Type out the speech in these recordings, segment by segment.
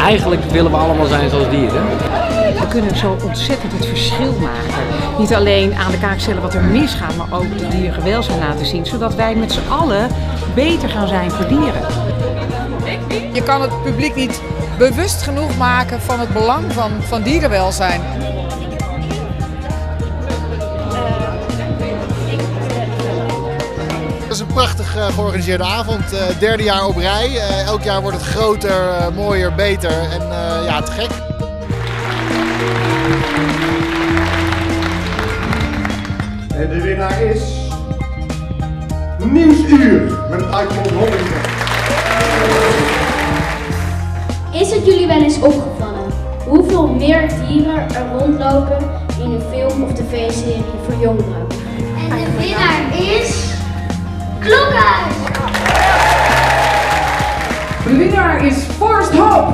Eigenlijk willen we allemaal zijn zoals dieren. We kunnen zo ontzettend het verschil maken. Niet alleen aan de kaak stellen wat er misgaat, maar ook de dierengewelzijn laten zien. Zodat wij met z'n allen beter gaan zijn voor dieren. Je kan het publiek niet bewust genoeg maken van het belang van dierenwelzijn. Het is een prachtig georganiseerde avond. Derde jaar op rij. Elk jaar wordt het groter, mooier, beter en ja, te gek. En de winnaar is Nieuwsuur met het item onthouding. Is het jullie wel eens opgevallen hoeveel meer dieren er rondlopen in een film of tv-serie voor jongeren? En de winnaar is Klokhuis! De winnaar is Forest Hope!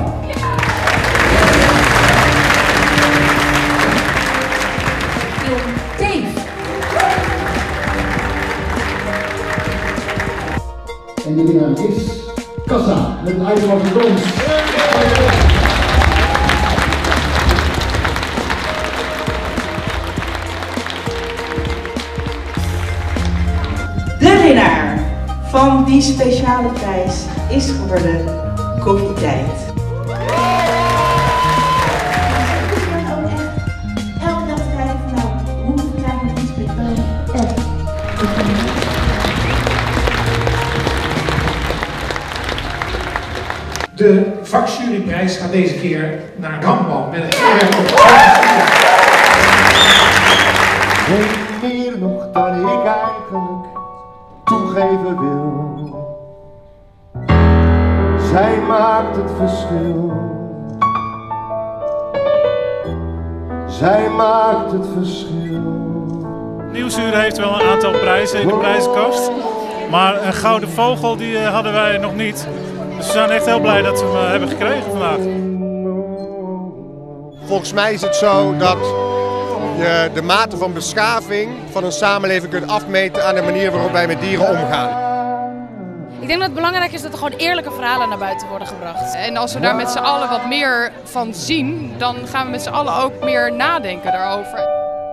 Film Dave! En de winnaar is Kassa met een item of brons. De winnaar van die speciale prijs is geworden Koffietijd. Elke dag kijken van nou, hoe krijgen we iets met De vakjuryprijs gaat deze keer naar Ramban met een voorwerp op. Geen meer nog dan ik eigenlijk toegeven wil. Zij maakt het verschil. Zij maakt het verschil. Nieuwsuur heeft wel een aantal prijzen in de prijzenkast. Maar een gouden vogel die hadden wij nog niet. Dus we zijn echt heel blij dat we hem hebben gekregen vandaag. Volgens mij is het zo dat je de mate van beschaving van een samenleving kunt afmeten aan de manier waarop wij met dieren omgaan. Ik denk dat het belangrijk is dat er gewoon eerlijke verhalen naar buiten worden gebracht. En als we daar met z'n allen wat meer van zien, dan gaan we met z'n allen ook meer nadenken daarover.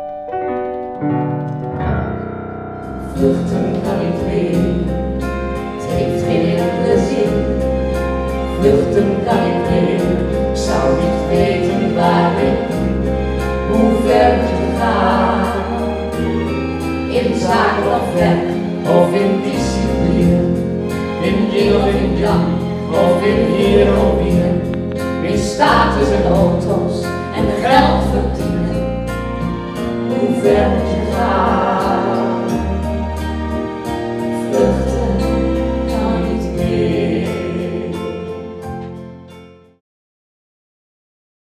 Vluchten kan ik weer, het heeft geen enkele zin. Vluchten kan ik weer, ik zou niet weten waarin, hoe ver te gaan. In zaken of werk, of in discipline, in yin of in yang, of in hier of hier. In status en auto's en geld verdienen.